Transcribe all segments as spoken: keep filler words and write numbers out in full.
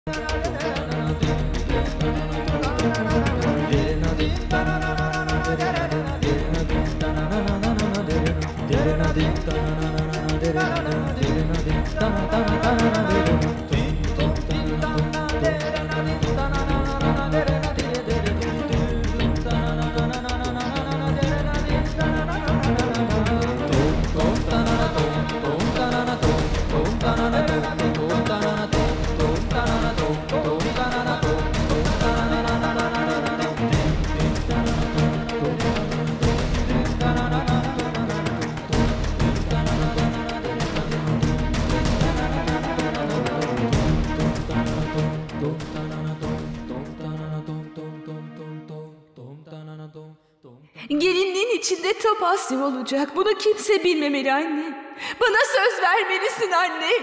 Gelinliğin içinde tapasya olacak. Bunu kimse bilmemeli anne. Bana söz vermelisin anne.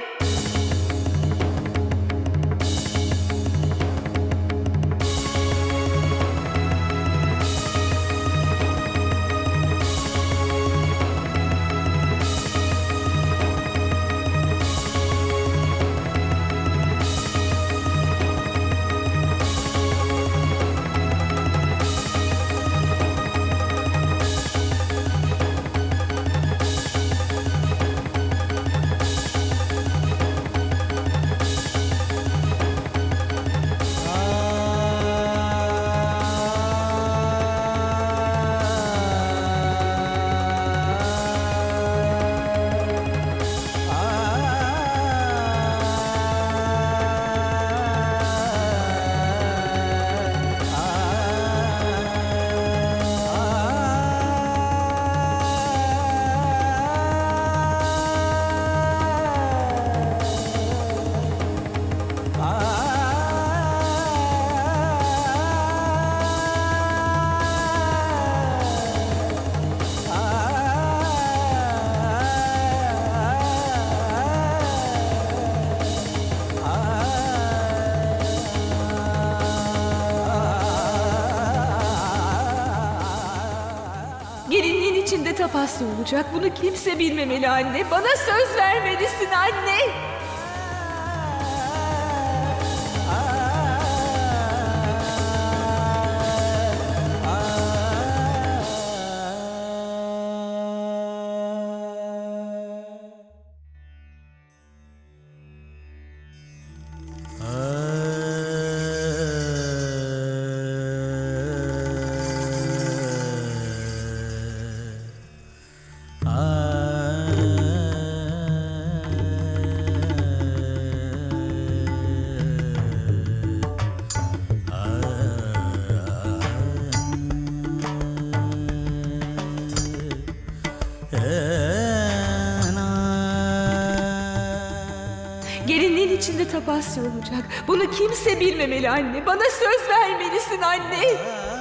İçinde tapasya olacak. Bunu kimse bilmemeli anne. Bana söz vermelisin anne. Gelinliğin içinde tapasya olacak. Bunu kimse bilmemeli anne. Bana söz vermelisin anne.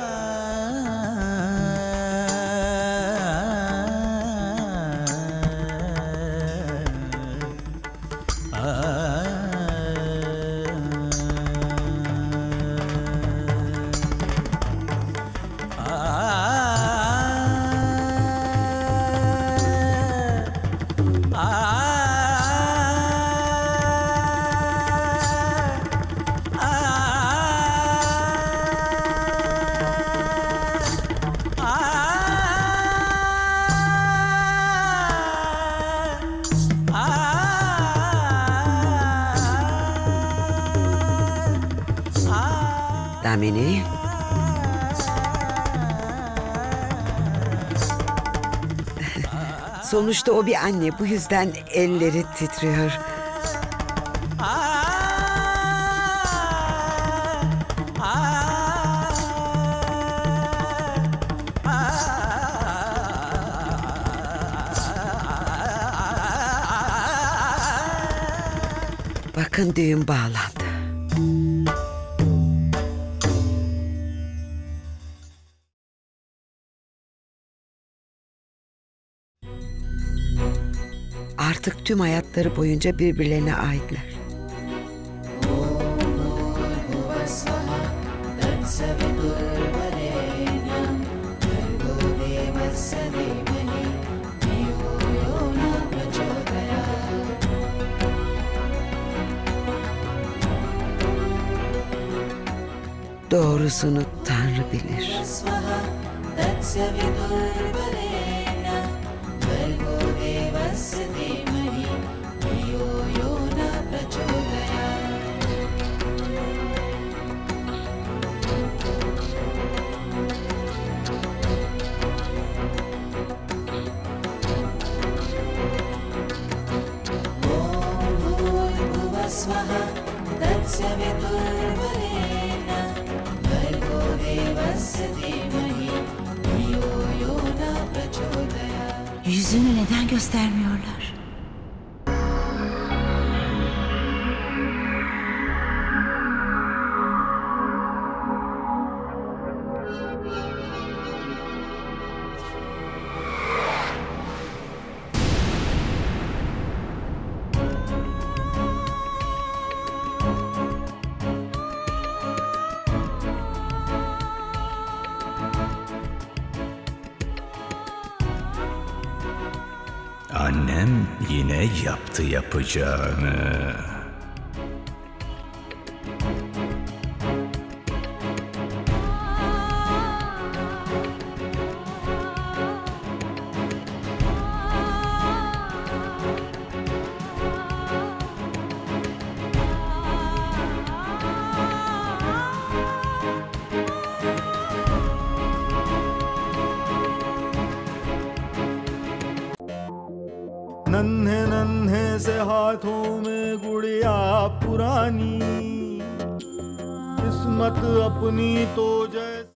Damini. Sonuçta o bir anne. Bu yüzden elleri titriyor. Bakın düğün bağlandı. Artık tüm hayatları boyunca birbirlerine aitler. Doğrusunu Tanrı bilir. Yüzünü neden göstermiyorlar? Annem yine yaptı yapacağını. नन्हे नन्हे से हाथों में गुड़िया पुरानी, किस्मत अपनी तो जैसे